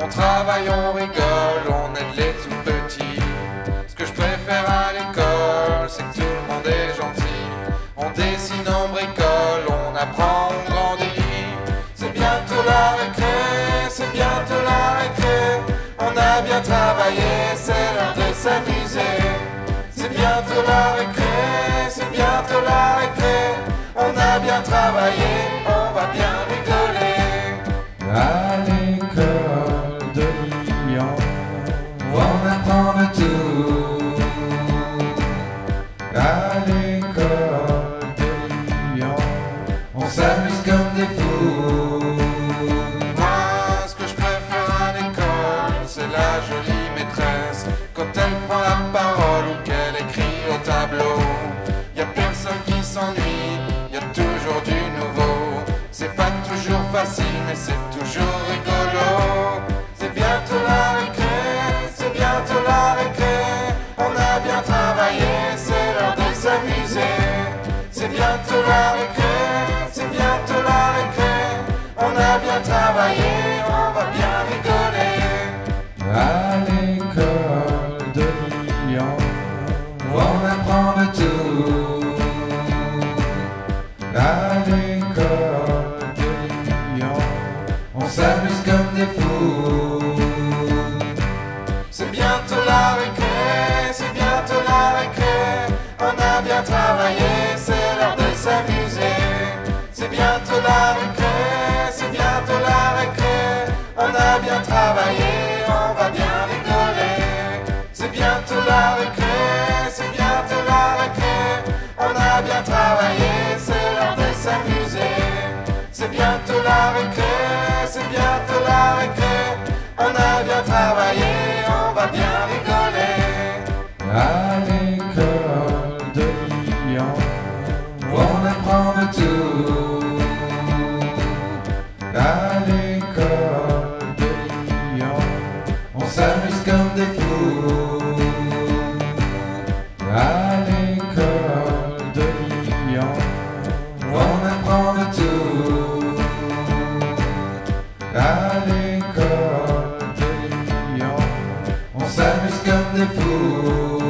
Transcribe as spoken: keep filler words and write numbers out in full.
On travaille, on rigole, on aide les tout petits. Ce que je préfère à l'école, c'est que tout le monde est gentil. On dessine, on bricole, on apprend, on grandit. C'est bientôt la récré, c'est bientôt la récré. On a bien travaillé, c'est l'heure de s'amuser. C'est bientôt la récré, c'est bientôt la récré. On a bien travaillé, on va bien rigoler. À l'école de Lyon, on apprend de tout. À l'école de Lyon, on s'amuse comme des fous. Moi, ce que je préfère à l'école, c'est la jolie maîtresse. Quand elle prend la parole ou qu'elle écrit au tableau, y a personne qui s'ennuie, y a toujours du nouveau. C'est pas toujours facile, mais c'est toujours rigolo. C'est bientôt la récré, c'est bientôt la récré. On a bien travaillé, c'est l'heure de s'amuser. C'est bientôt la récré, c'est bientôt la récré. On a bien travaillé, on va bien rigoler. À l'école de Lyon, on apprend de tout. À l'école de Lyon, on s'amuse comme des fous. C'est bientôt la récré, c'est bientôt la récré. On a bien travaillé, c'est l'heure de s'amuser. C'est bientôt la récré, c'est bientôt la récré. On a bien travaillé, on va bien rigoler. C'est bientôt la récré, c'est bientôt la récré. On a bien travaillé, c'est l'heure de s'amuser. C'est bientôt la récré, c'est bientôt la récré. On a bien travaillé, on va bien rigoler. À l'école de Lyon, on apprend de tout. À l'école de Lyon, on s'amuse comme des fous. À l'école de Lyon, on apprend de tout. À l'école de Lyon, on s'amuse comme des fous.